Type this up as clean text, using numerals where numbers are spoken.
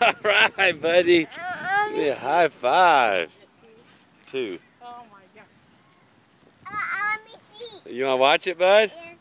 All right, buddy. Yeah, high five. 2. Oh my gosh. Let me see. You want to watch it, bud? Yeah.